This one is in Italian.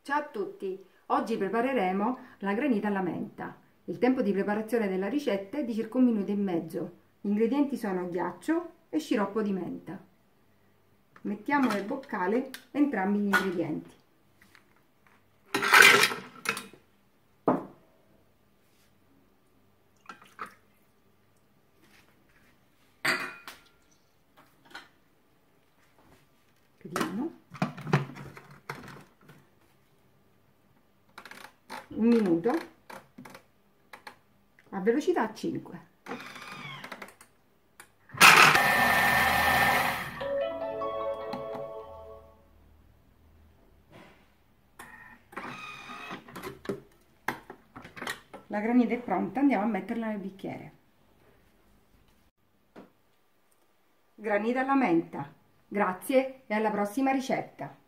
Ciao a tutti! Oggi prepareremo la granita alla menta. Il tempo di preparazione della ricetta è di circa 1 minuto e mezzo. Gli ingredienti sono ghiaccio e sciroppo di menta. Mettiamo nel boccale entrambi gli ingredienti. Chiudiamo. 1 minuto a velocità 5. La granita è pronta, andiamo a metterla nel bicchiere. Granita alla menta. Grazie e alla prossima ricetta.